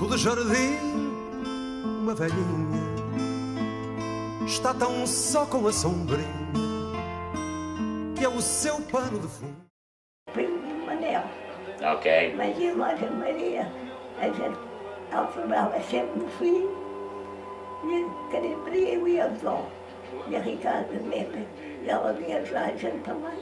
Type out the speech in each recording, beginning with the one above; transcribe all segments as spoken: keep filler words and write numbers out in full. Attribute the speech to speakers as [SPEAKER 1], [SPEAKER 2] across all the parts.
[SPEAKER 1] de jardim, uma velhinha está tão só com a sombrinha que é o seu pano de fundo.
[SPEAKER 2] Primo Manel.
[SPEAKER 3] Ok.
[SPEAKER 2] Mas e a Loja Maria, a gente alternava sempre no fim. E a Maria Maria eu ia só. E a Ricardo mesmo. E ela vinha ajudar a gente também.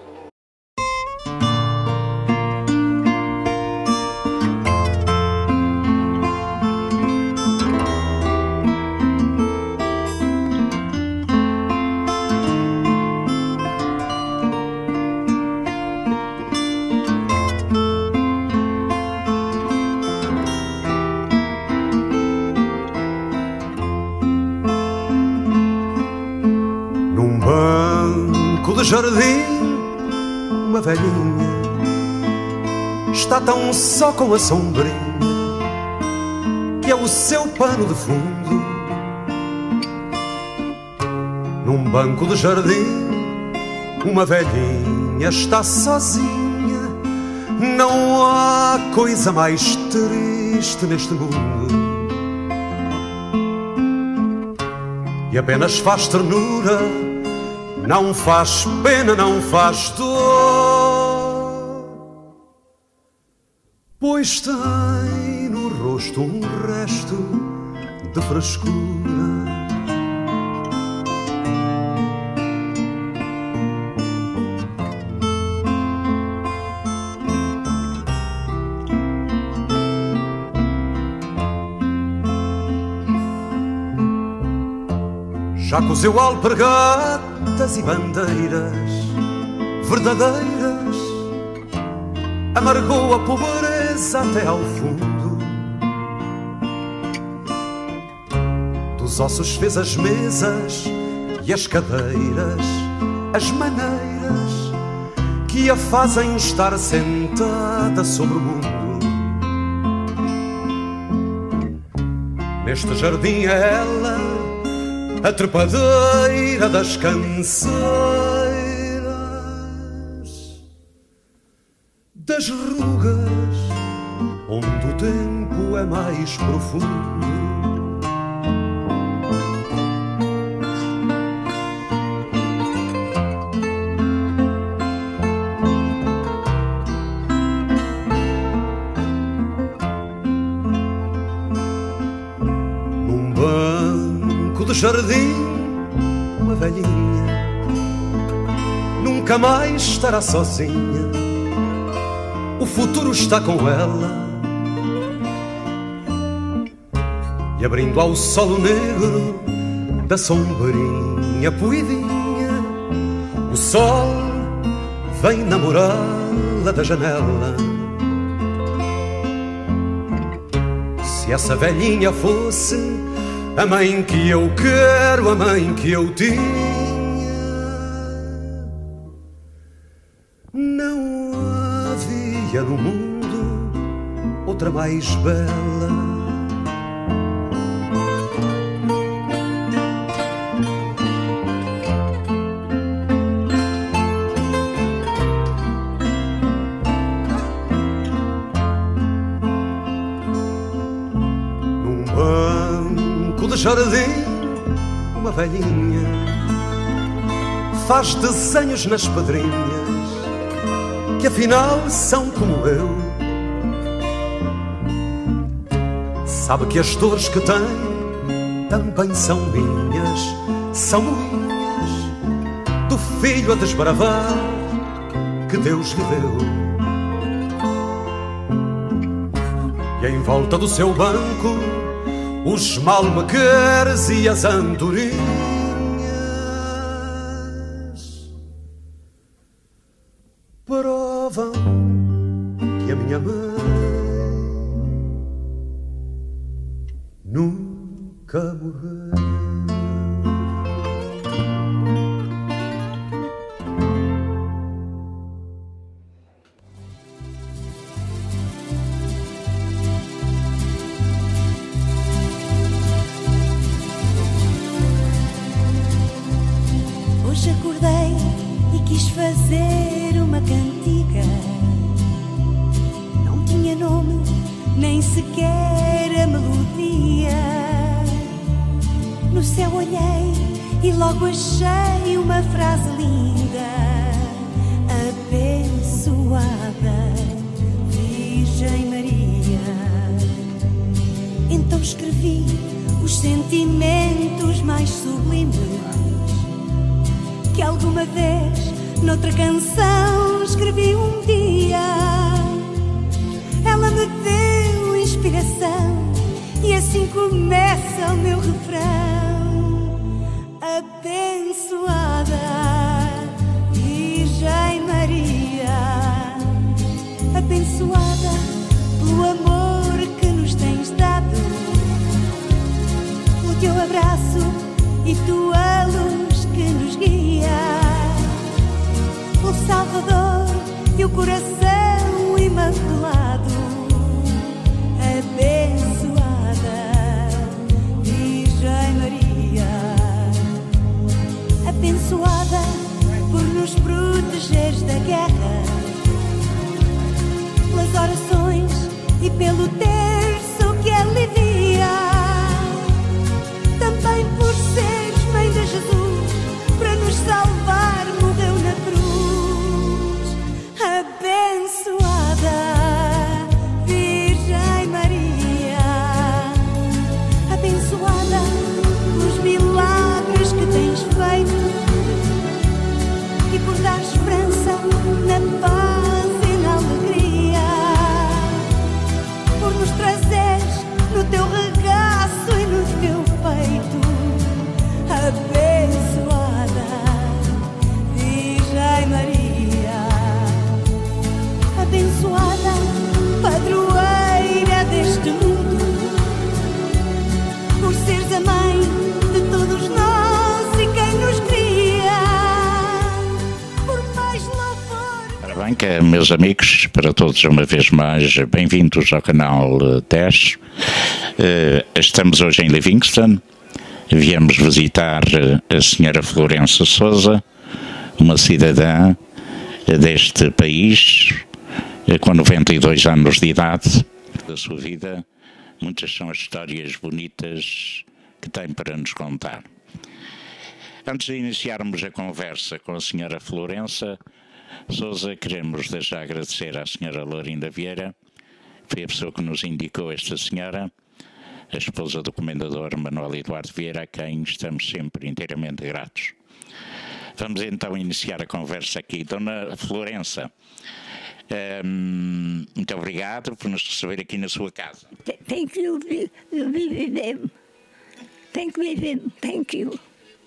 [SPEAKER 1] De jardim, uma velhinha está tão só com a sombrinha que é o seu pano de fundo. Num banco de jardim, uma velhinha está sozinha. Não há coisa mais triste neste mundo e apenas faz ternura. Não faz pena, não faz dor, pois tem no rosto um resto de frescura. Já cozeu alpargatas e bandeiras verdadeiras, amargou a pobreza até ao fundo. Dos ossos fez as mesas e as cadeiras, as maneiras que a fazem estar sentada sobre o mundo. Neste jardim é ela a trepadeira das canseiras, das rugas, onde o tempo é mais profundo. Num banco de jardim, uma velhinha nunca mais estará sozinha. O futuro está com ela e abrindo ao sol o negro da sombrinha poidinha, o sol vem namorá-la da janela. Se essa velhinha fosse a mãe que eu quero, a mãe que eu tinha, não havia no mundo outra mais bela. Num banco de jardim, uma velhinha faz desenhos nas pedrinhas que afinal são como eu. Sabe que as dores que tem também são minhas, são minhas, do filho a desbravar que Deus lhe deu. E em volta do seu banco os malmequeres e as andorinhas provam que a minha mãe nunca morreu.
[SPEAKER 4] Hoje acordei e quis fazer uma cantiga. Não tinha nome, nem sequer a melodia. olhei e logo achei uma frase linda. Abençoada Virgem Maria. Então escrevi os sentimentos mais sublimes que alguma vez noutra canção escrevi um dia. Ela me deu inspiração e assim começa o meu refrão. Abençoada Virgem Maria, abençoada pelo amor que nos tens dado, pelo teu abraço e tua luz que nos guia, o Salvador e o coração imaculado. Abençoada Virgem Maria, abençoada por nos protegeres da guerra, pelas orações e pelo terço que alivia, também por seres mãe de Jesus, para nos salvar morreu na cruz. Abençoada Virgem Maria, abençoada pelos milagres que tens feito e por dar esperança na paz e na alegria, por nos trazeres no teu regaço e no teu peito. Abençoada Virgem Maria, abençoada padroeira deste mundo, por seres a mãe de todos nós e quem nos cria, por mais louvor.
[SPEAKER 3] Ora bem, que, meus amigos, para todos uma vez mais, bem-vindos ao canal dez. Uh, estamos hoje em Livingston. Viemos visitar a senhora Florença Sousa, uma cidadã deste país, com noventa e dois anos de idade. Da sua vida, muitas são as histórias bonitas que tem para nos contar. Antes de iniciarmos a conversa com a senhora Florença Sousa, queremos deixar agradecer à senhora Lourinda Vieira, foi a pessoa que nos indicou esta senhora, a esposa do comendador Manuel Eduardo Vieira, a quem estamos sempre inteiramente gratos. Vamos então iniciar a conversa aqui. Dona Florença, um, muito obrigado por nos receber aqui na sua casa.
[SPEAKER 2] Thank you, viver. Thank you, viver. Thank you.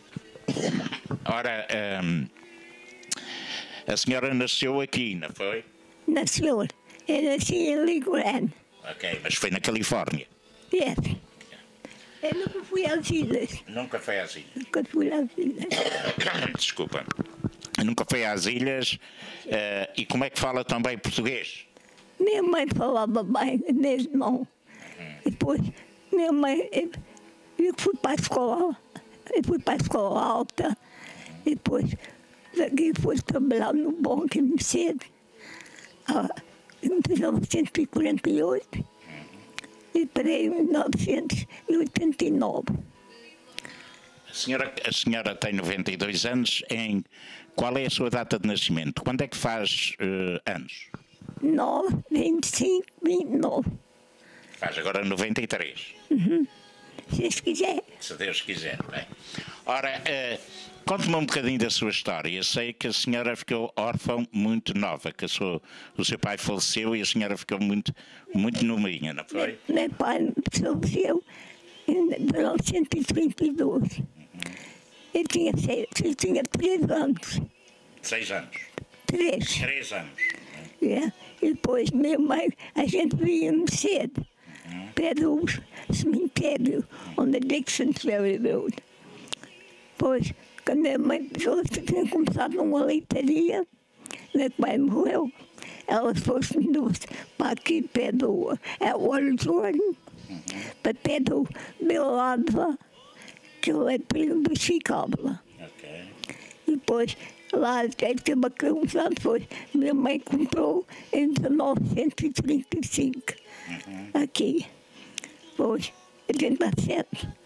[SPEAKER 3] Ora, um, a senhora nasceu aqui, não foi?
[SPEAKER 2] Nasceu. Eu nasci em Liguran.
[SPEAKER 3] Ok, mas foi na Califórnia.
[SPEAKER 2] Yes. Eu nunca fui às ilhas.
[SPEAKER 3] Nunca foi às ilhas?
[SPEAKER 2] Nunca fui às ilhas.
[SPEAKER 3] Desculpa. Nunca foi às ilhas. Uh, e como é que fala também português?
[SPEAKER 2] Minha mãe falava bem, mesmo não. Uhum. Depois, minha mãe, eu, eu fui para a escola, eu fui para a escola alta. Uhum. Depois, daqui fui trabalhar no banco em Mercedes, ah, em mil novecentos e quarenta e oito. E parei em mil novecentos e oitenta e nove.
[SPEAKER 3] A senhora, a senhora tem noventa e dois anos. Em, qual é a sua data de nascimento? Quando é que faz uh, anos?
[SPEAKER 2] nove, vinte e cinco, vinte e nove.
[SPEAKER 3] Faz agora noventa e três.
[SPEAKER 2] Uhum. Se Deus quiser.
[SPEAKER 3] Se Deus quiser. Bem. Ora, uh, conte-me um bocadinho da sua história. Eu sei que a senhora ficou órfã muito nova, que a sua, o seu pai faleceu e a senhora ficou muito, muito novinha, não foi?
[SPEAKER 2] Meu pai faleceu em mil novecentos e trinta e dois. Uhum. Eu tinha, seis, eu tinha três anos.
[SPEAKER 3] Seis anos?
[SPEAKER 2] Três.
[SPEAKER 3] Três anos.
[SPEAKER 2] Yeah. E depois, minha mãe, a gente vinha cedo, uhum, perto do cemitério, onde a Dixon Ferry Road. Depois, quando a minha mãe tinha começado numa leitaria, meu pai morreu. Ela foi-se para aqui, perto do Edward Jordan, uhum, para perto do Belada, que ele é primo do Chicago.
[SPEAKER 3] Okay.
[SPEAKER 2] E depois, lá teve uma criança, depois minha mãe comprou em mil novecentos e trinta e cinco, uhum, aqui. Depois, oitenta e sete. Uhum.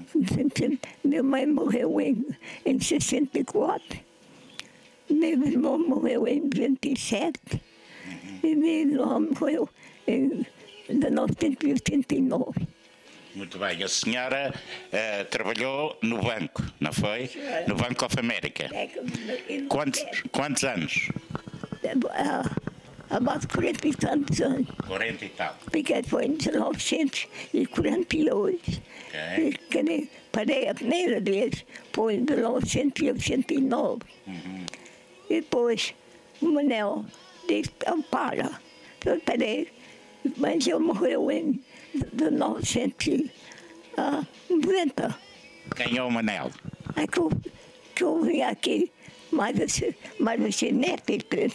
[SPEAKER 2] Minha mãe morreu em, em sessenta e quatro, meu irmão morreu em vinte e sete, uhum. E meu irmão morreu em mil novecentos e oitenta e nove.
[SPEAKER 3] Muito bem, a senhora uh, trabalhou no banco, não foi? No Bank of America. Quantos, quantos anos?
[SPEAKER 2] Há mais de quarenta e tantos anos.
[SPEAKER 3] quarenta e tal.
[SPEAKER 2] Porque foi em mil novecentos e quarenta e oito. Okay. Parei a primeira vez, foi em mil novecentos e oitenta e nove. Uhum. E depois o Manel disse, oh, para. Eu parei, mas ele morreu em mil novecentos e noventa.
[SPEAKER 3] Quem é o Manel?
[SPEAKER 2] É que eu, que eu vim aqui, mas você, mas você neto,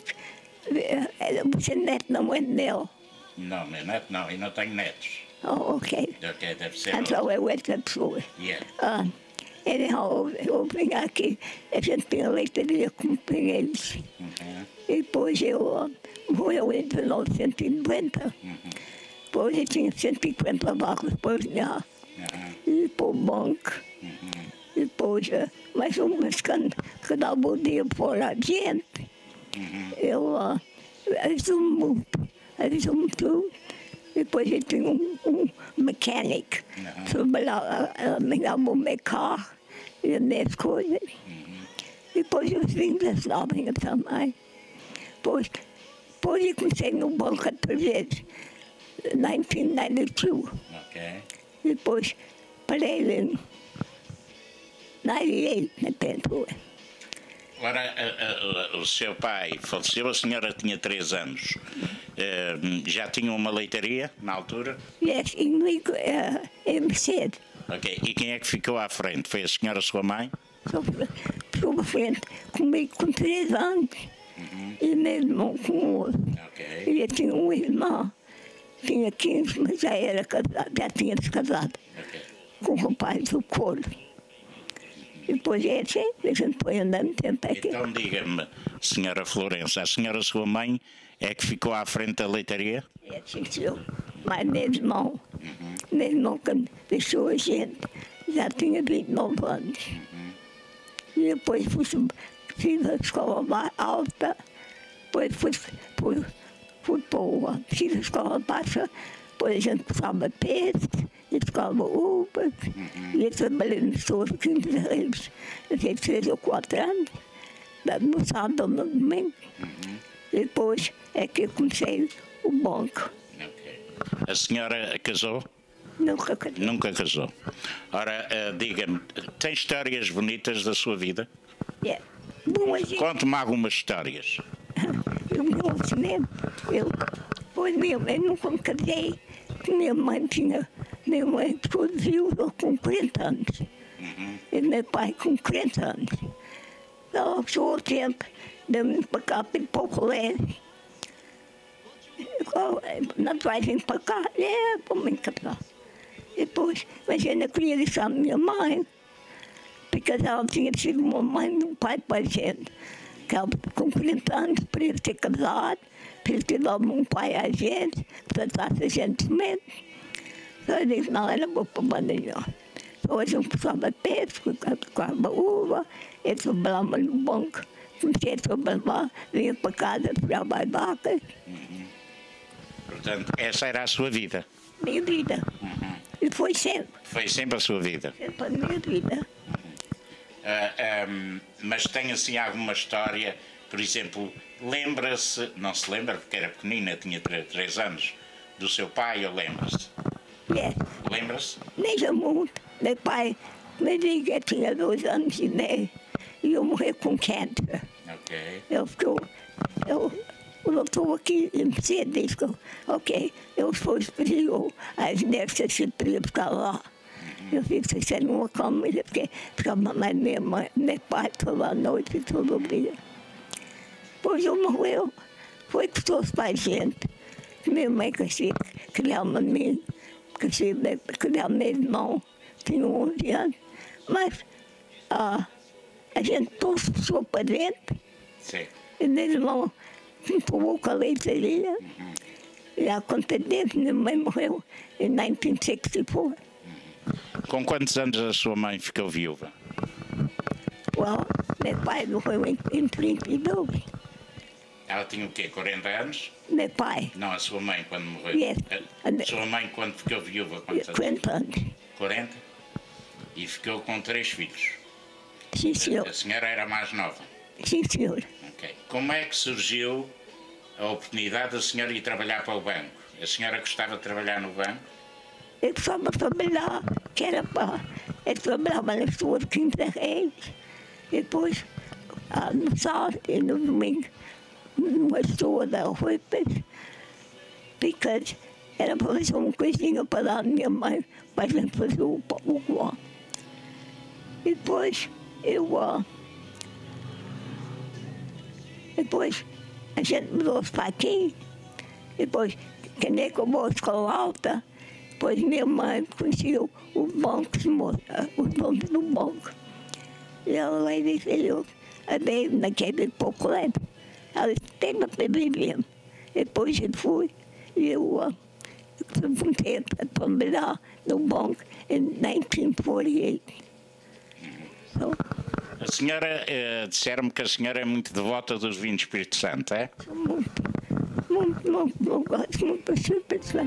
[SPEAKER 2] você neto não é Nel.
[SPEAKER 3] Não, meu neto não, eu não tenho netos.
[SPEAKER 2] Oh, ok.
[SPEAKER 3] Ok, deve ser.
[SPEAKER 2] Então é outra pessoa.
[SPEAKER 3] Yeah.
[SPEAKER 2] Ah, então, eu, eu vim aqui, a gente tem a leitaria com eles. Uhum. E depois eu morreu em mil novecentos e noventa. Uhum. Depois eu tinha cento e cinquenta vacas para ganhar. Uhum. E para o banco. Uhum. E depois, mais umas que dava o dia fora a gente. Uhum. Eu uh, resumo, resumo tudo. Depois eu tinha um, um mecânico. Uhum. Trabalhava, me dava o meu carro e as minhas coisas. Uhum. Depois eu vim da Eslovénia também. Depois, depois eu comecei no banco outra vez. nineteen ninety-two.
[SPEAKER 3] Okay.
[SPEAKER 2] Depois parei em ninety-eight, na Pentua.
[SPEAKER 3] Agora, a, a, o seu pai faleceu, a senhora tinha três anos. Uh, já tinha uma leitaria na altura?
[SPEAKER 2] Yes, em, uh, em Mercedes.
[SPEAKER 3] Ok, e quem é que ficou à frente? Foi a senhora, sua mãe?
[SPEAKER 2] Ficou à frente comigo com três anos. Uhum. E meu irmão com oito.
[SPEAKER 3] Okay.
[SPEAKER 2] E eu tinha um irmão. Tinha quinze, mas já era casado, já tinha se casado. Okay. Com o rapaz do Coro. E depois é assim, a gente foi andando tempo aqui.
[SPEAKER 3] Então diga-me, senhora Florença, a senhora, sua mãe, é que ficou à frente da leitaria?
[SPEAKER 2] É, sim, senhor. Mas meu irmão, uhum. meu irmão que deixou a gente, já tinha vinte e nove anos. Uhum. E depois fui, fiz a escola mais alta, depois fui, fui, fui para fiz a escola baixa, depois a gente tocava peixe, e tocava uvas, uhum. E eu trabalhei nos seus quinze reis, eu tinha três ou quatro anos, no sábado, no domingo. Uhum. E depois é que eu comecei o banco.
[SPEAKER 3] Okay. A senhora casou?
[SPEAKER 2] Nunca casou.
[SPEAKER 3] Nunca casou. Ora, uh, diga-me, tem histórias bonitas da sua vida?
[SPEAKER 2] Yeah.
[SPEAKER 3] Conte-me algumas histórias.
[SPEAKER 2] Eu me ensinei, eu, pois minha mãe nunca me casei, minha mãe tinha, minha mãe foi viúva com quarenta anos, uhum. E meu pai com quarenta anos. Então, chegou o tempo de me para cá, para o colégio. Não vai vir para cá, é, para me casar. Depois, mas eu não queria deixar a minha mãe, porque ela tinha sido uma mãe e um pai para a gente. Que ela, com quarenta anos, para ter casado, para ter dado um pai a gente, para tratar a gente mesmo. Então eu disse, não, era boa para bandejar. Hoje eu puxava peixe, ficava uva, eu trabalhava no banco, comecei a trabalhar, vinha para casa, tirava as vacas.
[SPEAKER 3] Uhum. Portanto, essa era a sua vida?
[SPEAKER 2] Minha vida. Uhum. E foi sempre.
[SPEAKER 3] Foi sempre a sua vida?
[SPEAKER 2] Sempre a minha vida.
[SPEAKER 3] Uh, um, mas tem assim alguma história, por exemplo, lembra-se, não se lembra porque era pequenina, tinha três anos, do seu pai, ou lembra-se?
[SPEAKER 2] É.
[SPEAKER 3] Lembra-se?
[SPEAKER 2] Nem já muito. Meu pai me disse que tinha dois anos e meio e eu morri com câncer. Ok. Eu ficou, eu, o doutor aqui em Mercedes disse que, ok, eu fui frio, as nefas se podia ficar lá. Eu fiquei sem uma cama, porque ficava mais minha mãe, meu pai toda a noite e todo o dia. Depois eu morreu, foi que trouxe para a gente. Minha mãe queria criar-me a mim, queria criar meu irmão, tinha onze anos. Mas ah, a gente trouxe pessoa para dentro. Sim. E meu irmão me empurrou com a leitaria. Uhum. E a conta dele, minha mãe morreu em nineteen sixty-four.
[SPEAKER 3] Com quantos anos a sua mãe ficou viúva?
[SPEAKER 2] Well, meu pai morreu em, em trinta e dois.
[SPEAKER 3] Ela tinha o quê? quarenta anos?
[SPEAKER 2] Meu pai,
[SPEAKER 3] Não, a sua mãe quando morreu.
[SPEAKER 2] Yes.
[SPEAKER 3] A sua mãe quando ficou viúva, quantos anos?
[SPEAKER 2] quarenta anos.
[SPEAKER 3] quarenta? E ficou com três filhos.
[SPEAKER 2] Sim, senhor.
[SPEAKER 3] A senhora era mais nova.
[SPEAKER 2] Sim, senhor.
[SPEAKER 3] Ok. Como é que surgiu a oportunidade da senhora ir trabalhar para o banco? A senhora gostava de trabalhar no banco?
[SPEAKER 2] Eu precisava trabalhar, que era para... Eu trabalhava nas suas quintas reis. Depois, no sábado e no domingo, numa store da roupas. Porque era para fazer uma coisinha para dar à minha mãe, para a gente fazer o pão. Depois, eu... Uh, depois, a gente mudou-se para aqui. Depois, que nem como a escola alta. Depois, minha mãe conheceu o banco, os donos do banco. E ela vai dizer, eu andei naquele pouco leve. Ela disse, tem para viver. Depois eu fui e eu uh, comecei a trabalhar no banco em nineteen forty-eight. So,
[SPEAKER 3] A senhora, eh, disseram-me que a senhora é muito devota dos vinhos do Espírito Santo, é?
[SPEAKER 2] muito, muito, muito, eu gosto muito do Espírito Santo.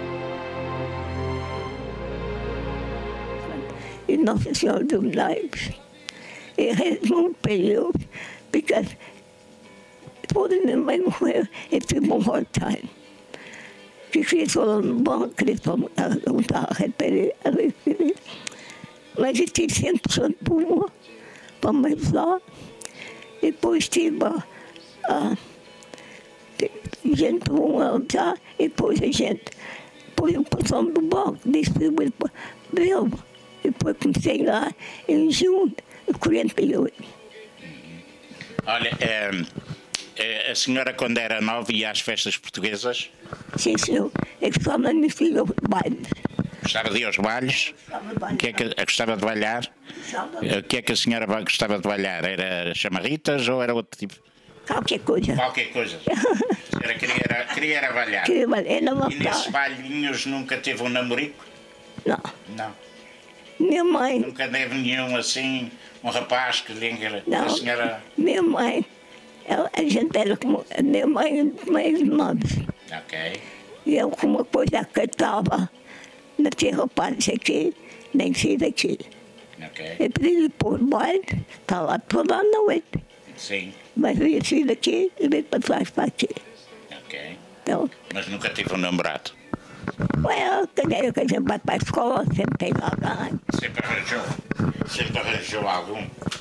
[SPEAKER 2] E Nossa Senhora dos Milagres. It has no period because for the minha mãe it took a hard time. Que fez só no banco, que eles vão a repetir, a repetir. Mas eu tive cem por cento por uma, para me ajudar. Depois tive a gente para uma ajudar, e depois a gente, depois eu passamos do banco, distribuí para Belva. Depois comecei lá em junho. quarenta e oito.
[SPEAKER 3] Olha, é, é, a senhora quando era nova ia às festas portuguesas?
[SPEAKER 2] Sim, senhor. Eu gostava da minha filha aos bailes.
[SPEAKER 3] Gostava de ir aos bailes? O que é que gostava de bailar? O que é que a senhora gostava de bailar? Era chamarritas ou era outro tipo?
[SPEAKER 2] Qualquer coisa.
[SPEAKER 3] Qualquer coisa. A senhora queria, era, queria era bailar.
[SPEAKER 2] Queria bailar. Não,
[SPEAKER 3] e nesses bailinhos nunca teve um namorico?
[SPEAKER 2] Não.
[SPEAKER 3] Não.
[SPEAKER 2] Minha mãe.
[SPEAKER 3] Nunca teve nenhum assim, um rapaz que lhe
[SPEAKER 2] não,
[SPEAKER 3] a senhora...
[SPEAKER 2] Minha mãe, ela, a gente era como... A minha mãe e meus irmãos.
[SPEAKER 3] Ok.
[SPEAKER 2] E eu com uma coisa acatava, não tinha rapazes aqui, nem filho aqui.
[SPEAKER 3] Ok.
[SPEAKER 2] Eu pedi por baile, está lá toda a noite.
[SPEAKER 3] Sim.
[SPEAKER 2] Mas eu ia sair daqui e veio para trás para aqui.
[SPEAKER 3] Ok.
[SPEAKER 2] Então,
[SPEAKER 3] mas nunca tive um namorado?
[SPEAKER 2] Well, que a gente vai para a escola, sempre tem alguém.
[SPEAKER 3] Sempre arranjou? Sempre arranjou algum?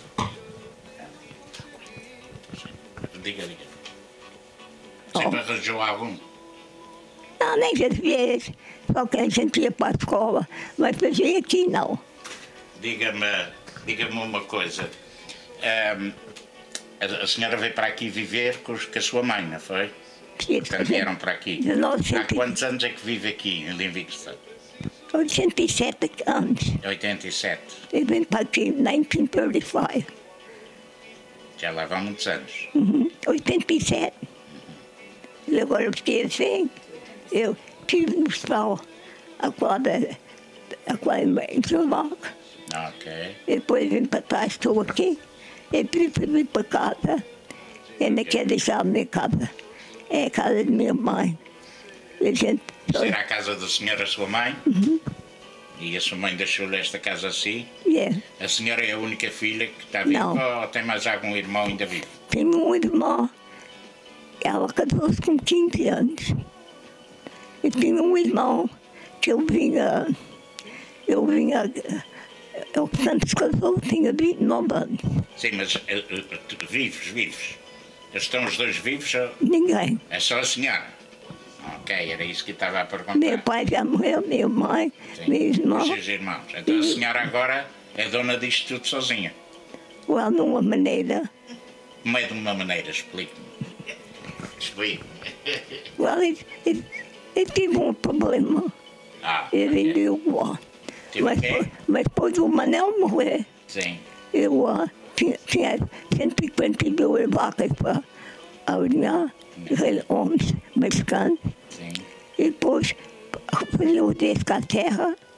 [SPEAKER 3] Diga, diga. Sempre oh. arranjou algum?
[SPEAKER 2] Não, nem às vezes. Só que a gente ia para a escola, mas fazia aqui não.
[SPEAKER 3] Diga-me, diga-me uma coisa. Um, a, a senhora veio para aqui viver com, com a sua mãe, não foi?
[SPEAKER 2] Sim,
[SPEAKER 3] Portanto, vieram para aqui. Há quantos anos é que vive aqui, em Livingston?
[SPEAKER 2] oitenta e sete anos.
[SPEAKER 3] oitenta e sete.
[SPEAKER 2] Eu vim para aqui em nineteen thirty-five.
[SPEAKER 3] Já lá vão muitos anos.
[SPEAKER 2] Uhum. oitenta e sete. Uhum. E agora eu fiquei assim. Eu tive no hospital a quadra, a quadra em Chulaco.
[SPEAKER 3] Ok.
[SPEAKER 2] Depois vim para trás, estou aqui. Eu prefiro vir para casa. Eu não quero deixar a minha casa. É a casa de minha mãe. A gente...
[SPEAKER 3] Será a casa da senhora, a sua mãe?
[SPEAKER 2] Uhum.
[SPEAKER 3] E a sua mãe deixou-lhe esta casa assim?
[SPEAKER 2] Yeah.
[SPEAKER 3] A senhora é a única filha que está viva ou tem mais algum irmão ainda vivo?
[SPEAKER 2] Tenho um irmão. Ela casou-se com quinze anos. Eu tinha um irmão que eu vinha... Eu vinha... Eu, quando se casou, tinha vinte e nove anos.
[SPEAKER 3] Sim, mas uh, uh, vivos, vivos. Estão os dois vivos? Ou...
[SPEAKER 2] Ninguém.
[SPEAKER 3] É só a senhora? Ok, era isso que eu estava a perguntar.
[SPEAKER 2] Meu pai já morreu, minha mãe,
[SPEAKER 3] Sim,
[SPEAKER 2] meus irmãos.
[SPEAKER 3] Os seus irmãos. Então a senhora agora é dona disto tudo sozinha?
[SPEAKER 2] Well, de uma maneira.
[SPEAKER 3] Como é de uma maneira? Explique-me. Explique-me.
[SPEAKER 2] Well, eu, eu, eu tive um problema.
[SPEAKER 3] Ah,
[SPEAKER 2] eu
[SPEAKER 3] okay.
[SPEAKER 2] vendi o guó.
[SPEAKER 3] Mas,
[SPEAKER 2] mas depois o Manel morreu.
[SPEAKER 3] Sim.
[SPEAKER 2] Eu uh, tinha, tinha cento e cinquenta e duas vacas para alinhar, homens mexicanos.
[SPEAKER 3] Sim.
[SPEAKER 2] E depois fazia o desco à terra,
[SPEAKER 3] uhum.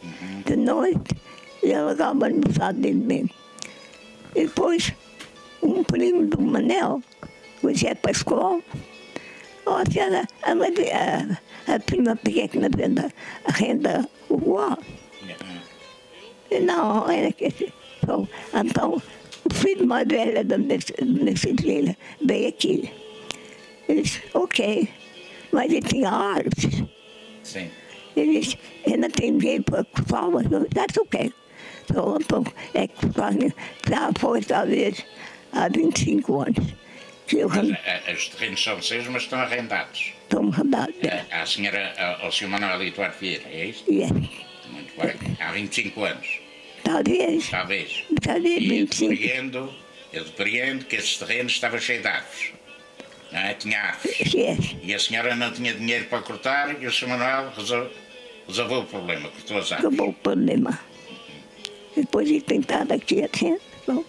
[SPEAKER 2] de noite, e ela dava almoçado dentro de mim. E depois, um primo do Manel, o Zé Pascoal, ó, senhora, a, a, a prima pequena vende a renda igual. E não, era que então, então, o filho mais velho da minha, minha filha veio aqui. Ele disse, ok, mas ele tinha árvores.
[SPEAKER 3] Sim.
[SPEAKER 2] Ele disse, eu não tenho dinheiro para cuidar, mas that's ok. Então, então, é que já foi talvez há vinte e cinco anos. Que eu,
[SPEAKER 3] Mas, a, os terrenos são seus, mas estão arrendados.
[SPEAKER 2] Estão arrendados.
[SPEAKER 3] A, a senhora, a, ao senhor Manuel Eduardo Vieira, é isso?
[SPEAKER 2] Yes.
[SPEAKER 3] Muito bem. Há vinte e cinco anos.
[SPEAKER 2] Talvez.
[SPEAKER 3] Talvez.
[SPEAKER 2] Talvez
[SPEAKER 3] E eu
[SPEAKER 2] vinte e cinco.
[SPEAKER 3] depreendo, eu depreendo que esses terrenos estavam cheios de árvores. Não é? Tinha árvores.
[SPEAKER 2] Yes.
[SPEAKER 3] E a senhora não tinha dinheiro para cortar e o senhor Manuel resolveu, resolveu o problema, cortou as árvores.
[SPEAKER 2] Acabou o problema. Depois de tentar aqui assim, bom.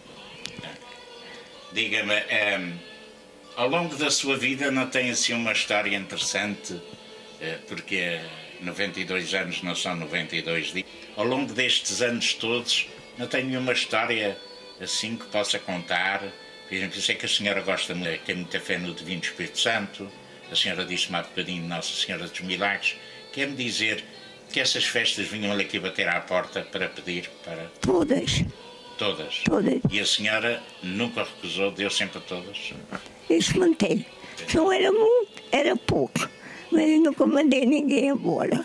[SPEAKER 3] Diga-me, ehm, ao longo da sua vida não tem assim uma história interessante, eh, porque noventa e dois anos não são noventa e dois dias. Ao longo destes anos todos, não tem nenhuma história assim que possa contar? Por exemplo, eu sei que a senhora gosta muito, tem muita fé no Divino Espírito Santo, a senhora disse-me há bocadinho Nossa Senhora dos Milagres. Quer-me dizer que essas festas vinham-lhe aqui bater à porta para pedir para...
[SPEAKER 2] Todas.
[SPEAKER 3] Todas?
[SPEAKER 2] Todas.
[SPEAKER 3] E a senhora nunca recusou, deu sempre a todas?
[SPEAKER 2] Isso mantém. Não era muito, era pouco. Mas eu nunca mandei ninguém embora.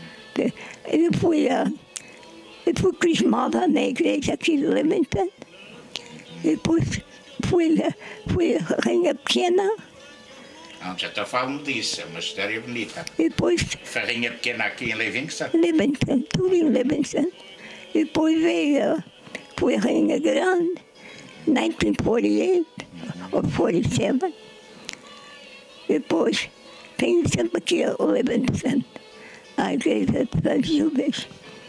[SPEAKER 2] Eu fui, uh, eu fui crismada na igreja aqui de Leamington. Depois fui, fui rainha pequena.
[SPEAKER 3] Não, já estou falando disso, é uma história bonita.
[SPEAKER 2] Depois
[SPEAKER 3] Rainha pequena aqui em Livingston?
[SPEAKER 2] Leamington, tudo em Leamington. Depois veio, fui rainha grande, nineteen forty-eight ou forty-seven. Depois tenho sempre aqui o Leamington, a igreja de São Gilberto.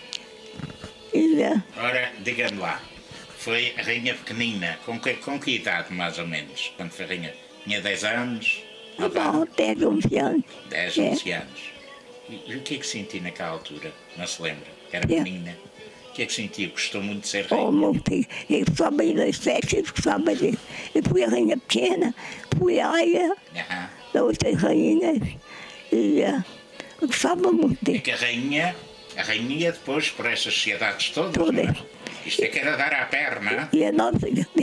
[SPEAKER 2] E, uh,
[SPEAKER 3] Ora, diga-me lá, foi rainha pequenina, com que, com que idade mais ou menos, quando foi rainha? Tinha dez anos?
[SPEAKER 2] Bom, dez, onze anos.
[SPEAKER 3] dez, onze anos. E, e o que é que senti naquela altura? Não se lembra? Que era
[SPEAKER 2] É.
[SPEAKER 3] pequenina. O que é que sentia? Gostou muito de ser
[SPEAKER 2] Oh,
[SPEAKER 3] rainha?
[SPEAKER 2] muito. Eu gostava de ir nas festas, eu gostava de... Eu fui a rainha pequena, fui a aia
[SPEAKER 3] Aham.
[SPEAKER 2] das outras rainhas. E uh, eu gostava muito
[SPEAKER 3] É
[SPEAKER 2] de...
[SPEAKER 3] que a rainha, a rainha depois, por essas sociedades todas,
[SPEAKER 2] Todas.
[SPEAKER 3] não é? Isto é que era dar à perna.
[SPEAKER 2] E a nossa...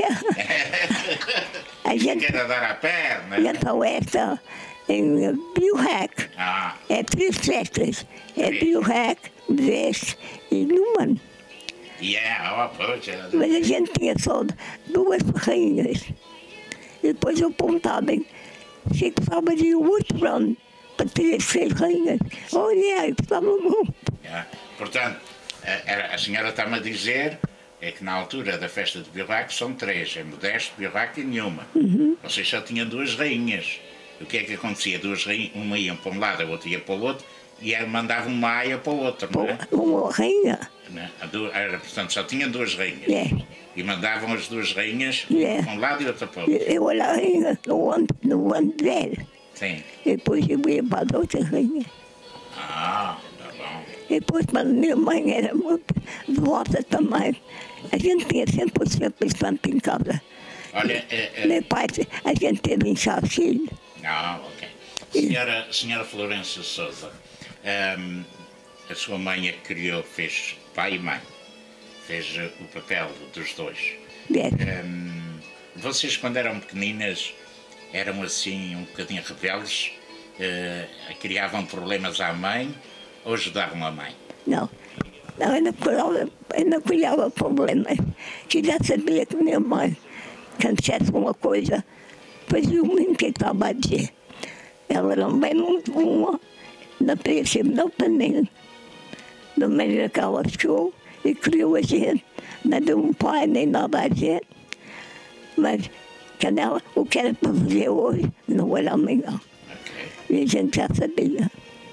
[SPEAKER 2] a
[SPEAKER 3] Isto é que
[SPEAKER 2] gente...
[SPEAKER 3] era dar à perna.
[SPEAKER 2] E então esta, em Biohack,
[SPEAKER 3] Ah,
[SPEAKER 2] é três festas. É
[SPEAKER 3] Três.
[SPEAKER 2] Biohack, Veste e Newman.
[SPEAKER 3] e é, ó, pois, é.
[SPEAKER 2] Mas a gente tinha só duas rainhas. E depois eu apontava em se gostava de Woodrun para ter as seis rainhas. Olha, eu gostava muito.
[SPEAKER 3] É. Portanto, a, a- a senhora está-me a dizer é que na altura da festa de Biorac são três, é Modesto, Biorac e Nenhuma.
[SPEAKER 2] Uhum.
[SPEAKER 3] Vocês só tinham duas rainhas. O que é que acontecia? Duas rainhas, uma ia para um lado, a outra ia para o outro, e ela mandava uma aia para o outro, não é?
[SPEAKER 2] Uma rainha.
[SPEAKER 3] Não é? A du- Era, portanto, só tinham duas rainhas.
[SPEAKER 2] É.
[SPEAKER 3] E mandavam as duas rainhas,
[SPEAKER 2] É.
[SPEAKER 3] uma para um lado e outra para o outro.
[SPEAKER 2] Eu olhava a rainha no ano, no ano velho.
[SPEAKER 3] Sim.
[SPEAKER 2] Depois eu ia para as outras rainhas.
[SPEAKER 3] Ah, tá bom.
[SPEAKER 2] Depois, quando minha mãe era muito devota também, a gente tinha sempre o Espírito Santo em casa.
[SPEAKER 3] Olha, é, é,
[SPEAKER 2] Meu pai, a gente teve em Chachilho.
[SPEAKER 3] Ah, ok. Senhora, senhora Florencio Sousa, hum, a sua mãe é que criou, fez pai e mãe, fez eh, o papel dos dois. Hum, vocês, quando eram pequeninas, eram assim um bocadinho rebeldes, eh, criavam problemas à mãe ou ajudavam a mãe?
[SPEAKER 2] Não, não, eu não criava, eu não criava problemas. Que já sabia que minha mãe, quando dissesse alguma coisa, fazia o mesmo que estava a dizer. Ela era bem muito boa, não parecia não também. Da maneira que ela achou e criou a gente, não deu um pai nem nada a gente. Mas quando ela, o que era para fazer hoje, não era amanhã.
[SPEAKER 3] Ok.
[SPEAKER 2] E a gente já sabia.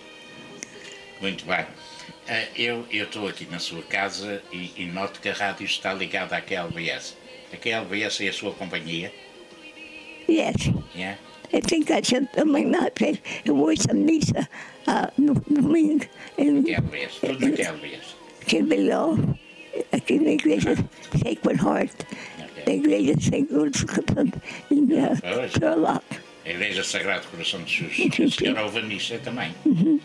[SPEAKER 3] Muito bem. Eh, eu eu estou aqui na sua casa e, e noto que a rádio está ligada à Q L B S. A Q L B S é a sua companhia?
[SPEAKER 2] Yes.
[SPEAKER 3] É?
[SPEAKER 2] Eu tenho que a gente também não fez. Eu ouço a missa ah, no domingo. em-
[SPEAKER 3] Q L B S, tudo na Q L B S.
[SPEAKER 2] que veio aqui na igreja Sacred Heart, okay. Da igreja Sacred Coração,
[SPEAKER 3] a Igreja Sagrado Coração de Jesus. A senhora ouve a missa também?
[SPEAKER 2] Uhum.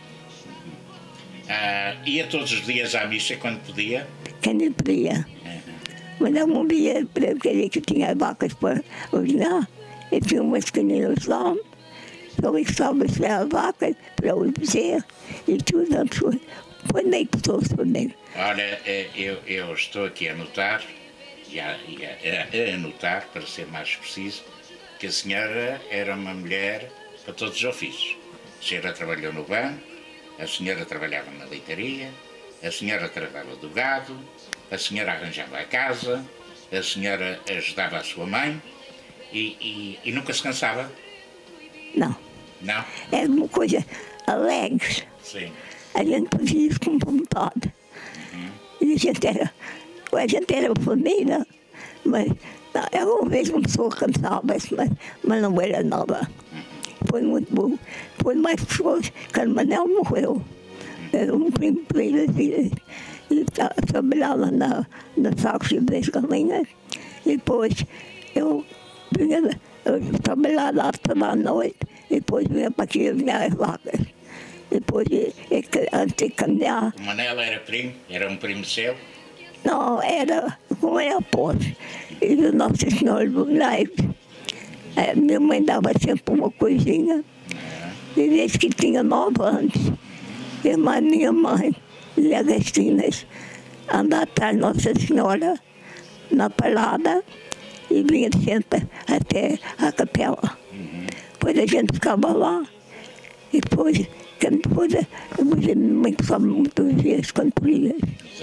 [SPEAKER 3] Ah, ia todos os dias à missa quando podia?
[SPEAKER 2] Quando podia. Uhum. Mas não um dia, porque que tinha vacas para orinar, e tinha umas meninas lá, só que estava a vaca para o dizer, e tudo as coisas. Foi nem pessoas também.
[SPEAKER 3] Olha, eu, eu estou aqui a anotar, e a, a, a anotar, para ser mais preciso, que a senhora era uma mulher para todos os ofícios. A senhora trabalhou no banco, a senhora trabalhava na leitaria, a senhora tratava do gado, a senhora arranjava a casa, a senhora ajudava a sua mãe e, e, e nunca se cansava?
[SPEAKER 2] Não.
[SPEAKER 3] Não?
[SPEAKER 2] Era uma coisa alegre.
[SPEAKER 3] Sim.
[SPEAKER 2] A gente fazia isso com vontade. Uhum. E a gente era, a gente era família, mas não, eu uma vez uma pessoa cansava, mas, mas não era nada. Uhum. Foi muito bom. Foi mais pessoas, quando o Manel morreu, era um primo dele, ele trabalhava na, na fábrica das galinhas, e depois eu vinha, eu trabalhava lá toda a noite, e depois vinha para aqui alinhar as vacas. Depois, antes de caminhar...
[SPEAKER 3] O Manel era primo? Era um primo seu?
[SPEAKER 2] Não, era com ele, pô. E o Nossa Senhora do Milagre. É, minha mãe dava sempre uma coisinha. E desde que tinha nove anos, irmã minha mãe e a Agustinas andava atrás de Nossa Senhora na parada e vinha sempre até a capela. Uhum. Depois a gente ficava lá e depois, depois a minha mãe sabe muitos dias quando podia.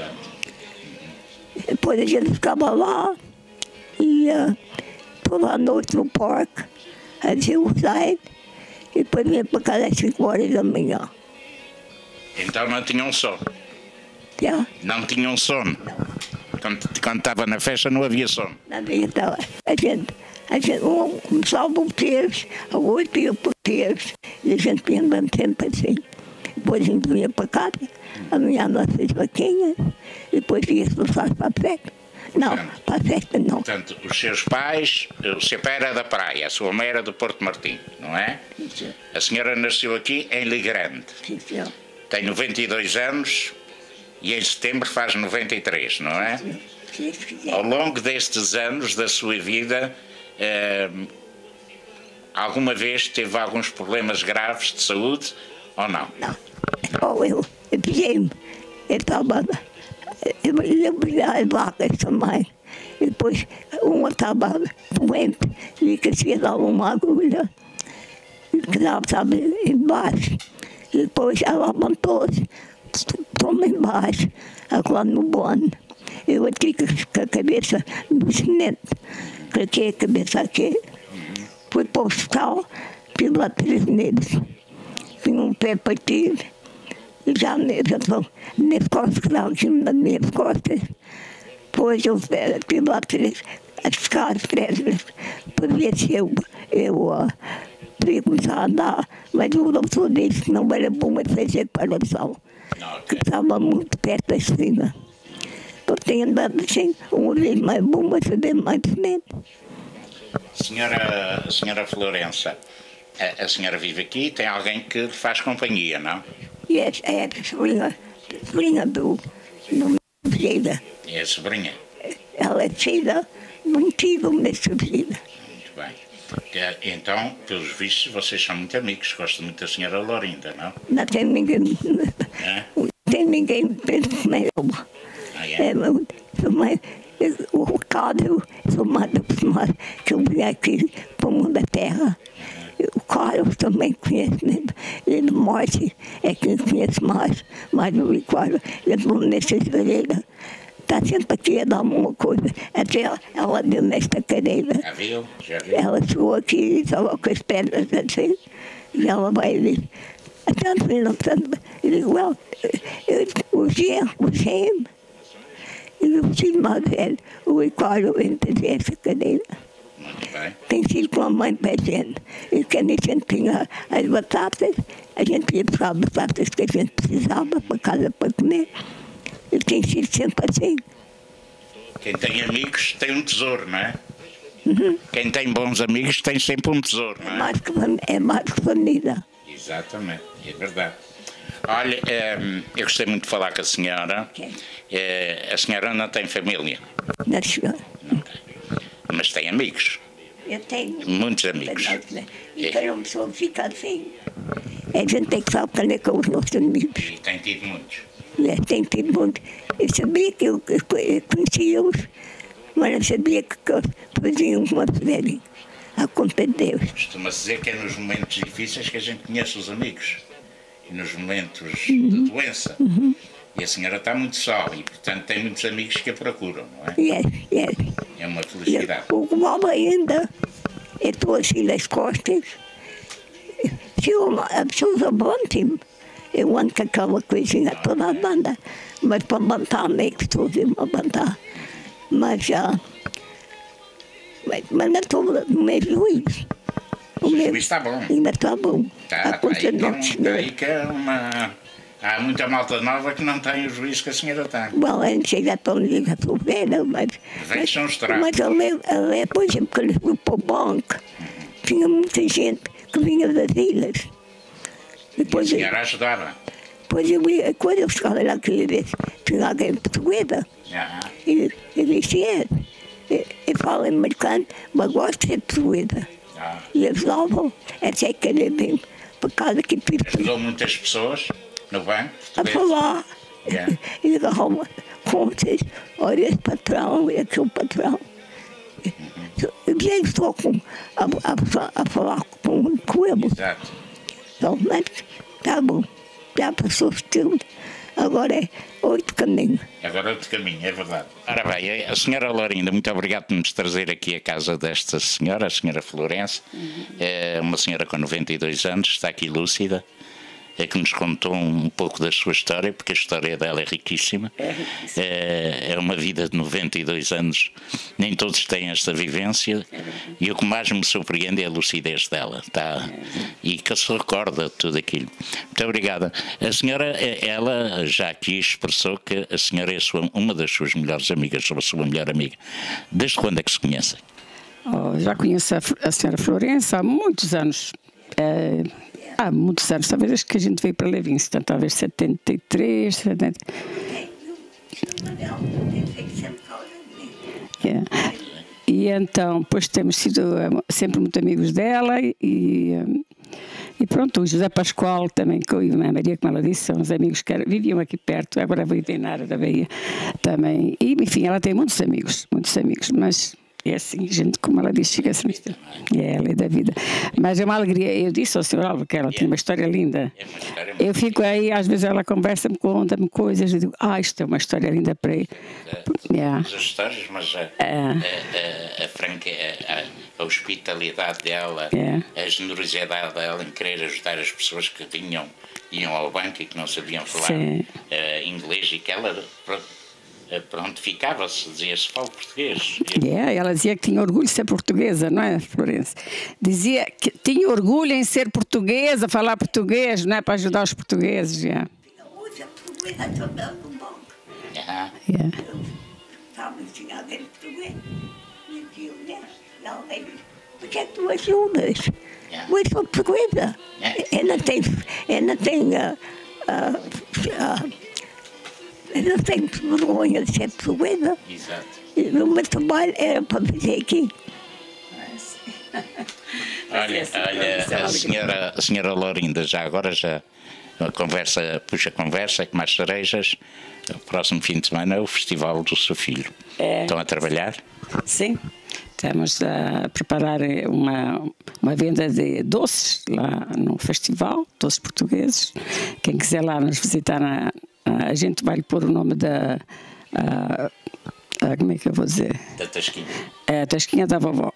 [SPEAKER 2] Depois a gente ficava lá e ia toda a noite no parque, fazia o site e depois vinha para casa às cinco horas da manhã.
[SPEAKER 3] Então não tinham sono?
[SPEAKER 2] Já?
[SPEAKER 3] Não tinham sono? Quando, quando estava na festa não havia sono?
[SPEAKER 2] Não havia, estava. A gente, a gente um começava por terços, a outro ia por terços, e a gente vinha andando sempre assim. Depois a gente vinha para casa, amanhã nossas vaquinhas, e depois ia-se passar para a festa. Não, portanto, para a festa não.
[SPEAKER 3] Portanto, os seus pais, o seu pai era da praia, a sua mãe era do Porto Martim, não é?
[SPEAKER 2] Sim, senhor.
[SPEAKER 3] A senhora nasceu aqui em Ligrande.
[SPEAKER 2] Sim, senhor.
[SPEAKER 3] Tem noventa e dois anos e em setembro faz noventa e três, não é?
[SPEAKER 2] Sim, sim, sim.
[SPEAKER 3] Ao longo destes anos da sua vida, eh, alguma vez teve alguns problemas graves de saúde ou não?
[SPEAKER 2] Não. Ou eu, eu peguei-me, eu estava... Eu lembro as vacas também. E depois uma estava doente e que se dava uma agulha que estava embaixo. E depois ela levantou-se, toma embaixo, agora no bonde. Eu aqui com a cabeça no cimento, coloquei a cabeça aqui, fui para o hospital, fiz lá três meses. Tinha um pé partido. Já nas costas, que estavam aqui nas minhas costas. Depois eu tive lá três, as escadas três, para ver se eu, eu uh, podia começar a andar. Mas o doutor disse que não era bom fazer separação, que estava muito perto da cima. Eu tenho andado assim, uma vez mais bom, mas fazer mais semente.
[SPEAKER 3] Senhora, senhora Florença, a, a senhora vive aqui, tem alguém que lhe faz companhia, não?
[SPEAKER 2] E é, é a sobrinha, sobrinha do, do meu filho.
[SPEAKER 3] É a sobrinha?
[SPEAKER 2] Ela é filha de um tio nessa vida.
[SPEAKER 3] Muito bem. Então, pelos vistos, vocês são muito amigos, gostam muito da senhora Lorinda, não?
[SPEAKER 2] Não tem ninguém,
[SPEAKER 3] é?
[SPEAKER 2] Não tem ninguém como ela.
[SPEAKER 3] Ah, é?
[SPEAKER 2] É, mas, o Ricardo, sou mais que eu vim aqui para o mundo da terra. O Carlos também conhece, né? Ele morre, é quem conhece mais, mais o Ricardo. Ele falou nessa igreja, está sempre aqui a dar uma coisa. Até ela, ela deu nesta cadeira.
[SPEAKER 3] Já viu? Já viu?
[SPEAKER 2] Ela chegou aqui e estava com as pedras assim, e ela vai ali. Até no final, ele disse, well, o Jean, o Jean, e o filho mais velho, o Ricardo, entra nessa cadeira.
[SPEAKER 3] Muito bem.
[SPEAKER 2] Tem sido com a mãe fazendo. E quando a gente tinha as batatas, a gente ia buscar as batatas que a gente precisava para casa para comer. Eu tenho sido sempre assim.
[SPEAKER 3] Quem tem amigos tem um tesouro, não é? Uhum. Quem tem bons amigos tem sempre um tesouro, não é?
[SPEAKER 2] É mais que, é mais que família.
[SPEAKER 3] Exatamente, é verdade. Olha, eu gostei muito de falar com a senhora.
[SPEAKER 2] Okay.
[SPEAKER 3] A senhora não tem família?
[SPEAKER 2] Não, senhor.
[SPEAKER 3] Não tem. Mas tem amigos?
[SPEAKER 2] Eu tenho.
[SPEAKER 3] Muitos amigos.
[SPEAKER 2] E é. Cada uma pessoa fica assim. A gente tem que saber quando é com os nossos amigos.
[SPEAKER 3] E tem tido muitos?
[SPEAKER 2] É, tem tido muitos. Eu sabia que eu, eu conhecia-os, mas não sabia que faziam uma férias. A conta de Deus.
[SPEAKER 3] Costuma-se dizer que é nos momentos difíceis que a gente conhece os amigos. E nos momentos
[SPEAKER 2] uhum.
[SPEAKER 3] de doença.
[SPEAKER 2] Uhum.
[SPEAKER 3] E a senhora está muito só e, portanto, tem muitos amigos que a procuram, não é?
[SPEAKER 2] Yes, yes.
[SPEAKER 3] É uma felicidade.
[SPEAKER 2] O que vale ainda, eu estou assim nas costas. Se uma, a pessoa abante-me, eu ando com aquela coisinha toda a banda. Mas para levantar-me é que estou a me levantar. Mas já. Mas, mas não estou no meu juízo.
[SPEAKER 3] O juízo está bom.
[SPEAKER 2] Ainda está bom.
[SPEAKER 3] Está, está, aí, não, está aí que é uma... Há muita malta nova que não tem o juízo que a senhora tem.
[SPEAKER 2] Bom, antes já estou ligada para o velho, mas...
[SPEAKER 3] Velhos são os trapos.
[SPEAKER 2] Mas ali, por exemplo, quando eu fui para o banco, uhum. tinha muita gente que vinha das ilhas.
[SPEAKER 3] Depois, e a senhora eu, ajudava?
[SPEAKER 2] Depois eu ia, quando eu ficava lá, queria ver se tinha alguém portuguesa.
[SPEAKER 3] Uhum.
[SPEAKER 2] E eu disse, é, eu, eu falo americano, mas gosto de ser portuguesa. Ah. E eles davam, até que ele veio para casa que tive.
[SPEAKER 3] Ajudou muitas pessoas no banco?
[SPEAKER 2] A falar. Yeah. E agarrou contas, olha esse patrão, esse é o patrão. Uhum. Eu já estou com, a, a, a falar com, com ele.
[SPEAKER 3] Exato.
[SPEAKER 2] Então, mas está bom, já passou tudo. Agora é outro caminho.
[SPEAKER 3] Agora é outro caminho, é verdade. Ora bem, a senhora Lorinda, muito obrigado por nos trazer aqui a casa desta senhora, a senhora Florença. Uhum. É uma senhora com noventa e dois anos, está aqui lúcida, é que nos contou um pouco da sua história, porque a história dela é riquíssima. É, riquíssima. é, é uma vida de noventa e dois anos, nem todos têm esta vivência, é, e o que mais me surpreende é a lucidez dela, tá? É, e que se recorda de tudo aquilo. Muito obrigada. A senhora, ela já aqui expressou que a senhora é a sua, uma das suas melhores amigas, ou a sua melhor amiga. Desde quando é que se conhecem?
[SPEAKER 5] Oh, já conheço a, a senhora Florença há muitos anos. É, há muitos anos, talvez desde que a gente veio para Livingston, talvez setenta e três, setenta... Yeah. E então, depois temos sido sempre muito amigos dela e, e pronto, o José Pascoal também, com a Maria, como ela disse, são uns amigos que viviam aqui perto, agora vivem na área da Bahia também. E, enfim, ela tem muitos amigos, muitos amigos, mas... É assim, gente, como ela disse, chega-se nisto. É a lei da vida. Mas é uma alegria. Eu disse ao senhor Álvaro que ela tinha uma história linda. Eu fico aí, às vezes ela conversa-me, conta-me coisas, eu digo, ah, isto é uma história linda para ele.
[SPEAKER 3] Yeah. As histórias, mas a, a, a, a, franca, a, a hospitalidade dela, yeah. a generosidade dela em querer ajudar as pessoas que vinham, iam ao banco e que não sabiam falar uh, inglês e que ela... Pronto, ficava-se, dizia-se, falo português.
[SPEAKER 5] Yeah, ela dizia que tinha orgulho de ser portuguesa, não é, Florença? Dizia que tinha orgulho em ser portuguesa, falar português, não é, para ajudar os portugueses. Yeah.
[SPEAKER 3] Yeah.
[SPEAKER 5] Yeah.
[SPEAKER 2] Por que é que tu ajudas? Eu sou portuguesa. Ela tem... Ela tem uh, uh, uh, Eu não tenho vergonha de ser portuguesa.
[SPEAKER 3] Exato.
[SPEAKER 2] O meu trabalho era para fazer aqui.
[SPEAKER 3] Olha, olha a, senhora, a senhora Lorinda, já agora já a conversa, puxa conversa, com mais cerejas. O próximo fim de semana é o Festival do seu filho. É. Estão a trabalhar?
[SPEAKER 5] Sim. Estamos a preparar uma, uma venda de doces lá no festival, doces portugueses. Quem quiser lá nos visitar, na, a gente vai lhe pôr o nome da... A, a, como é que eu vou dizer?
[SPEAKER 3] Da Tasquinha.
[SPEAKER 5] É, a Tasquinha da vovó.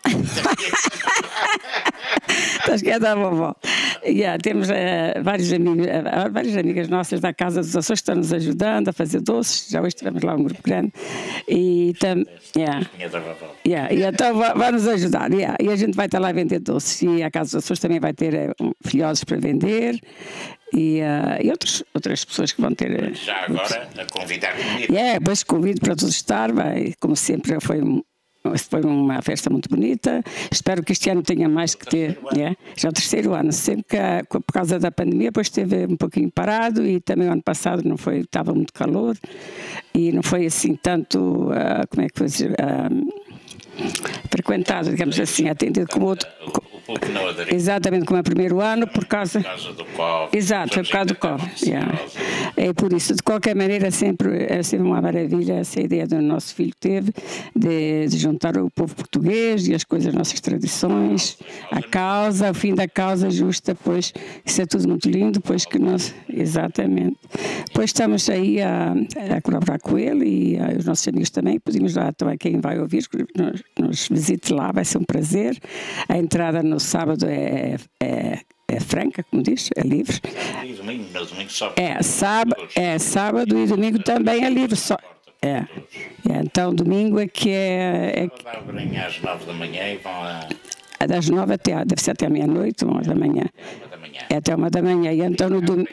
[SPEAKER 5] Tasquinha da vovó. Yeah, temos uh, vários amigos, uh, várias amigas nossas da Casa dos Açores que estão nos ajudando a fazer doces. Já hoje tivemos lá um grupo grande. E, tam, yeah, yeah, e então vai, vai nos ajudar. Yeah, e a gente vai estar lá a vender doces. E a Casa dos Açores também vai ter uh, filhosos para vender. e, uh, e outros, outras pessoas que vão ter.
[SPEAKER 3] Já agora, a convidar comigo.
[SPEAKER 5] É, depois convido para todos estar, vai, como sempre foi, foi uma festa muito bonita. Espero que este ano tenha mais que ter. É, já é o terceiro ano, sempre que por causa da pandemia, depois esteve um pouquinho parado e também o ano passado não foi, estava muito calor e não foi assim tanto, uh, como é que foi dizer, uh, frequentado, digamos assim, atendido como outro. Exatamente, como é o primeiro ano, por causa,
[SPEAKER 3] por causa do Covid.
[SPEAKER 5] Exato, foi por causa do Covid. Yeah. É por isso, de qualquer maneira, sempre, é sempre uma maravilha essa ideia do nosso filho teve de, de juntar o povo português e as coisas, as nossas tradições, a causa, o fim da causa justa, pois isso é tudo muito lindo, pois que nós, exatamente. Pois estamos aí a, a colaborar com ele e a, os nossos amigos também, pedimos lá também quem vai ouvir, nos, nos visite lá, vai ser um prazer. A entrada no sábado é, é, é franca, como diz, é livre.
[SPEAKER 3] E domingo, no domingo só
[SPEAKER 5] é, sábado, é sábado e domingo também é livre. Só, é, é, então domingo é que é. é que,
[SPEAKER 3] às nove da manhã e vão a.
[SPEAKER 5] Das nove até, deve ser até a meia-noite, uma da manhã. É até uma da manhã. E então no domingo.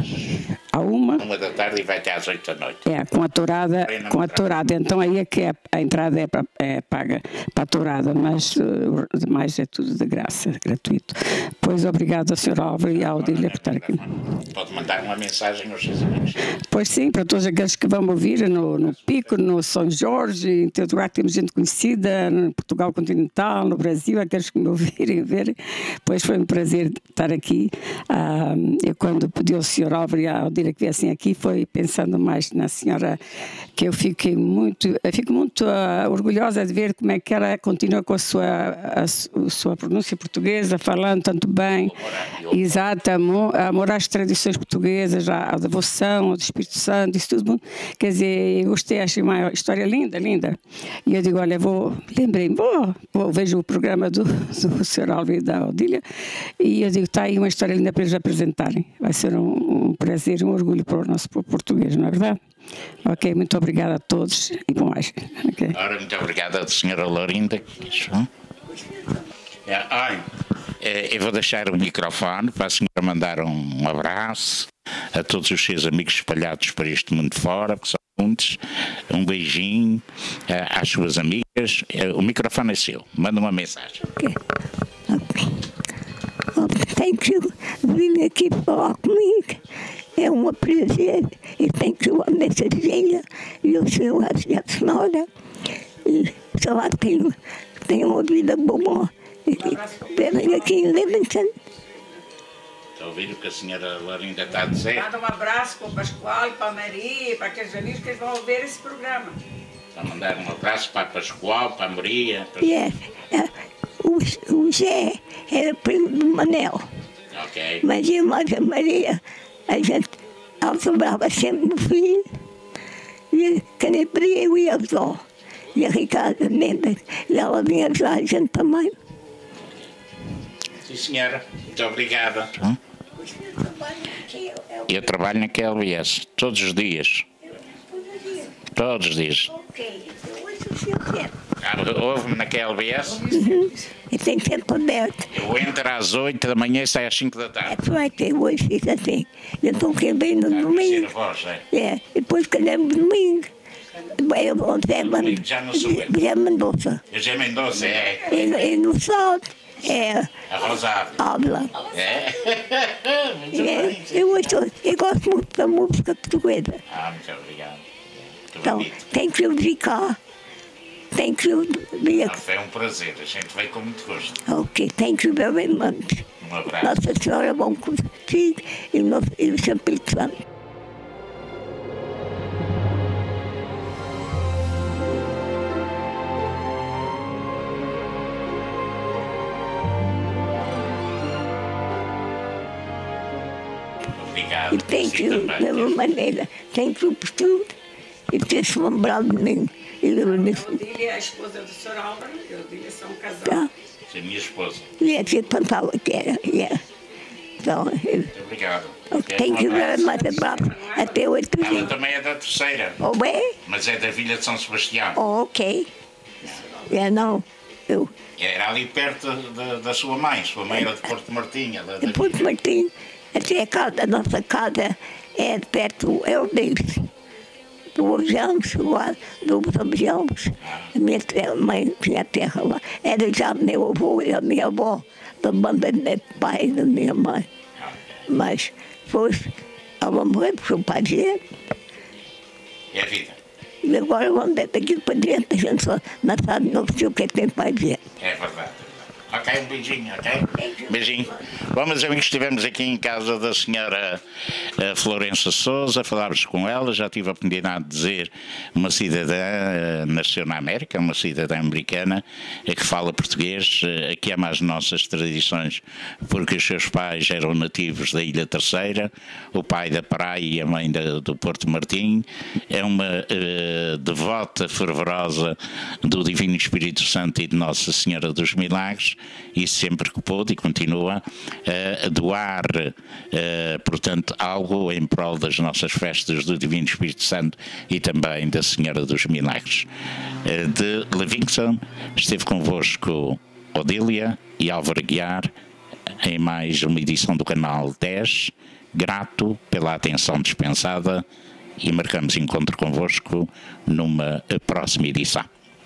[SPEAKER 5] A uma.
[SPEAKER 3] Uma da tarde e vai até às oito da noite.
[SPEAKER 5] É, com a tourada. Com a tourada. Então aí é que é, a entrada é, pra, é paga para a tourada, mas o demais é tudo de graça, gratuito. Pois obrigado ao senhor Álvaro e à Odília por estar aqui.
[SPEAKER 3] Pode mandar uma mensagem aos seus amigos.
[SPEAKER 5] Pois sim, para todos aqueles que vão ouvir no, no Pico, no São Jorge, em todo lugar temos gente conhecida, no Portugal continental, no Brasil, aqueles que me ouvirem ver, pois foi um prazer estar aqui. Ah, eu quando pedi ao senhor Álvaro e à Odília que viessem aqui, foi pensando mais na senhora, que eu fiquei muito, eu fico muito uh, orgulhosa de ver como é que ela continua com a sua, a, a sua pronúncia portuguesa, falando tanto bem, exato, amor, amor às tradições portuguesas, à, à devoção, ao Espírito Santo, isso tudo. Quer dizer, eu gostei, achei uma história linda, linda. E eu digo, olha, vou, lembrei-me, vou, vou, vejo o programa do, do senhor Álvaro e da Odília, e eu digo, está aí uma história linda para eles apresentarem. Vai ser um, um prazer, um orgulho para o nosso povo português, não é verdade? Ok, muito obrigada a todos e bom mais. Okay.
[SPEAKER 3] Ora, muito obrigada, senhora Lorinda. É, olha, eu vou deixar o microfone para a senhora mandar um abraço a todos os seus amigos espalhados por este mundo fora, que são muitos. Um beijinho às suas amigas. O microfone é seu. Manda uma mensagem.
[SPEAKER 2] Okay. Okay. Thank you for vir aqui falar comigo. É um prazer. E thank you a mensageira e o senhor e a senhora. E sei lá, tenho, tenho uma vida boa. Vem aqui em Livingston.
[SPEAKER 3] Está a ouvir o que a senhora Lorinda está a dizer?
[SPEAKER 5] Manda um abraço para o Pascoal, para a Maria, para aqueles amigos que vão ouvir esse programa.
[SPEAKER 3] Está a mandar um abraço para a Pascoal, para a Maria. Para...
[SPEAKER 2] Yes. Uh, o, o Zé era primo do Manel.
[SPEAKER 3] Ok.
[SPEAKER 2] Mas eu e a Maria, a gente sobrava sempre no filho. E a Maria eu ia só. E a Ricardo mesmo. E ela vinha ajudar a gente também.
[SPEAKER 3] Sim, senhora. Muito obrigada. Hum? Eu trabalho na Q L B S todos os dias. Todos os dias.
[SPEAKER 2] Ok, eu ouço o seu tempo.
[SPEAKER 3] Ouve-me na Q L B S?
[SPEAKER 2] Uhum. E tem tempo aberto.
[SPEAKER 3] Eu entro às oito da manhã e saio às cinco da tarde.
[SPEAKER 2] É vai ter hoje, fica assim. Eu estou aqui bem no
[SPEAKER 3] Ah,
[SPEAKER 2] domingo.
[SPEAKER 3] a voz, é?
[SPEAKER 2] É, depois que é no domingo. Eu vou Zé
[SPEAKER 3] Domingo já não sou eu.
[SPEAKER 2] Zé Mendonça.
[SPEAKER 3] Eu já Mendonça, é.
[SPEAKER 2] E, e no sol é
[SPEAKER 3] A Rosário.
[SPEAKER 2] habla.
[SPEAKER 3] É? Muito
[SPEAKER 2] É,
[SPEAKER 3] bem.
[SPEAKER 2] eu, ouço, eu gosto muito da música portuguesa.
[SPEAKER 3] Ah, muito obrigado. Muito
[SPEAKER 2] Então,
[SPEAKER 3] bonito.
[SPEAKER 2] tem que eu vir cá. Tem que eu vir
[SPEAKER 3] Ah,
[SPEAKER 2] aqui.
[SPEAKER 3] foi um prazer. A gente veio com muito gosto.
[SPEAKER 2] Ok, thank you very much.
[SPEAKER 3] Um abraço.
[SPEAKER 2] Nossa Senhora bom contigo e o nosso e o Espírito Santo.
[SPEAKER 3] Obrigado.
[SPEAKER 2] E tem que
[SPEAKER 3] Sim,
[SPEAKER 2] eu,
[SPEAKER 3] também.
[SPEAKER 2] de uma maneira, tem que eu por tudo e ter se lembrado de mim. E eu disse,
[SPEAKER 5] Odília é a esposa do senhor Álvaro e a Odília são um casal.
[SPEAKER 2] tá.
[SPEAKER 3] Sim, minha esposa.
[SPEAKER 2] E é que cantava que era. Yeah. Então, eu,
[SPEAKER 3] Muito obrigado.
[SPEAKER 2] tem que
[SPEAKER 3] Um
[SPEAKER 2] ver
[SPEAKER 3] abraço.
[SPEAKER 2] mais abraço. Até outro
[SPEAKER 3] Ela
[SPEAKER 2] dia.
[SPEAKER 3] também é da terceira,
[SPEAKER 2] Oh, bem?
[SPEAKER 3] mas é da Vila de São Sebastião.
[SPEAKER 2] Oh, ok. É, não. Eu,
[SPEAKER 3] Era ali perto da, da sua mãe. Sua mãe era de Porto Martinho. Ela é da
[SPEAKER 2] depois Martim, Até a, casa, a nossa casa é perto, é o Deus. Do Orjãos, lá do Orjãos. A minha mãe tinha terra lá. Era já meu avô e a minha avó, da banda de pai da minha mãe. Mas foi, ela morreu porque o pai dele.
[SPEAKER 3] É a vida.
[SPEAKER 2] E agora vamos daqui para dentro, a gente só não sabe não sei o que tem pai dele.
[SPEAKER 3] É verdade. Ok, um beijinho, ok? Beijinho. Bom, meus amigos, estivemos aqui em casa da senhora uh, Florença Sousa, falámos com ela, já tive a oportunidade de dizer uma cidadã, uh, nasceu na América, uma cidadã americana, uh, que fala português, uh, que ama as nossas tradições, porque os seus pais eram nativos da Ilha Terceira, o pai da praia e a mãe da, do Porto Martim, é uma uh, devota fervorosa do Divino Espírito Santo e de Nossa Senhora dos Milagres, e sempre que pôde e continua uh, a doar, uh, portanto, algo em prol das nossas festas do Divino Espírito Santo e também da Senhora dos Milagres. Uh, de Livingston esteve convosco Odília e Álvaro Aguiar em mais uma edição do Canal dez, grato pela atenção dispensada e marcamos encontro convosco numa próxima edição.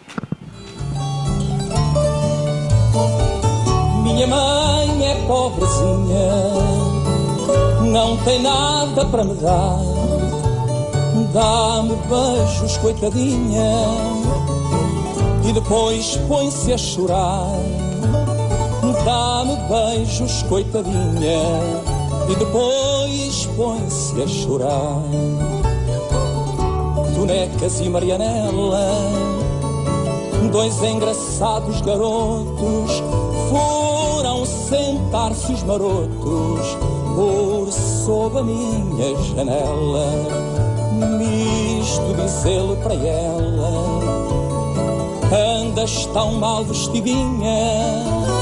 [SPEAKER 6] Minha mãe é pobrezinha, não tem nada para me dar. Dá-me beijos, coitadinha, e depois põe-se a chorar. Dá-me beijos, coitadinha, e depois põe-se a chorar. Tonecas e Marianela, dois engraçados garotos, foram sentar-se os marotos por sob a minha janela. Misto dizê-lo para ela: andas tão mal vestidinha,